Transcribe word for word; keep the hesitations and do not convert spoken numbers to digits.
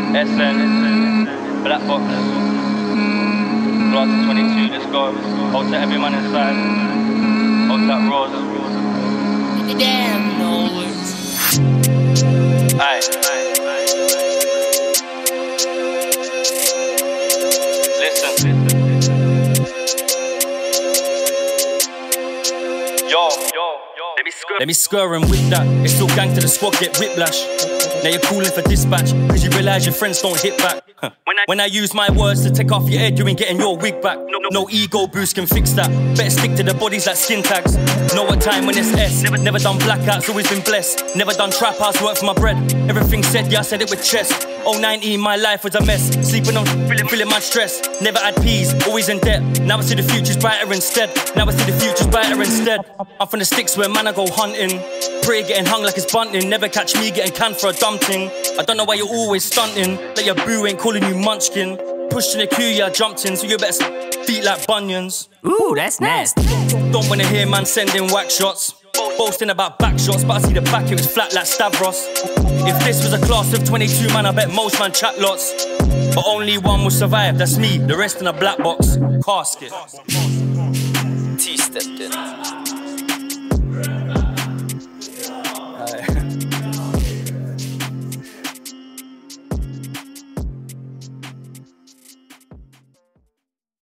S N, Black Box, Glass twenty-two, let's go. Hold to every man inside. Hold that Rose. Damn, no. Aye. Listen. Yo, yo, yo. Let me screw. Let me scur and whip that. It's still gang to the squad, get whiplash. Now you're calling for dispatch, cause you realise your friends don't hit back. Huh. When, I, when I use my words to take off your head, you ain't getting your wig back. No, no. no ego boost can fix that. Better stick to the bodies like skin tags. Know what time when it's S. Never, never done blackouts, always been blessed. Never done trap house, work for my bread. Everything said, yeah, I said it with chest. oh nineteen, my life was a mess. Sleeping on, feeling, feeling my stress. Never had peas, always in debt. Now I see the future's brighter instead. Now I see the future's brighter instead. I'm from the sticks where man I go hunting. Pray getting hung like it's bunting. Never catch me getting canned for a dumb thing. I don't know why you're always stunting. That your boo ain't calling you munchkin. Pushed in the queue, yeah, I jumped in. So you better feet like bunions. Ooh, that's nasty. Don't wanna hear man sending whack shots. Boasting about back shots, but I see the back, it was flat like Stavros. If this was a class of twenty-two, man, I bet most man chat lots. But only one will survive, that's me. The rest in a black box. Casket. T stepped in.